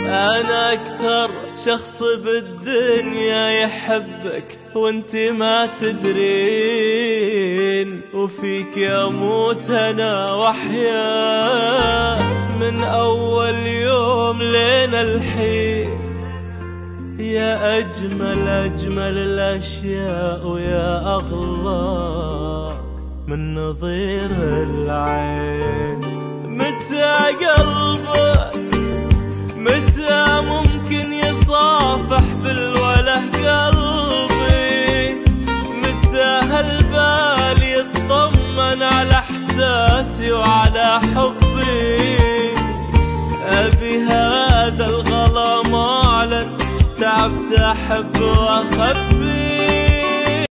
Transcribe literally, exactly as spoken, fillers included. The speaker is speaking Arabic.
أنا أكثر شخص بالدنيا يحبك وانت ما تدرين، وفيك يموت أنا وأحيا من أول يوم لين الحين. يا أجمل أجمل الأشياء ويا أغلى من نظير العين. متى قلبك متى ممكن يصافح بالوله قلبي؟ متى هالبال يطمن على احساسي وعلى حبي؟ ابي هذا الغلا معلن، تعبت احب واخبي.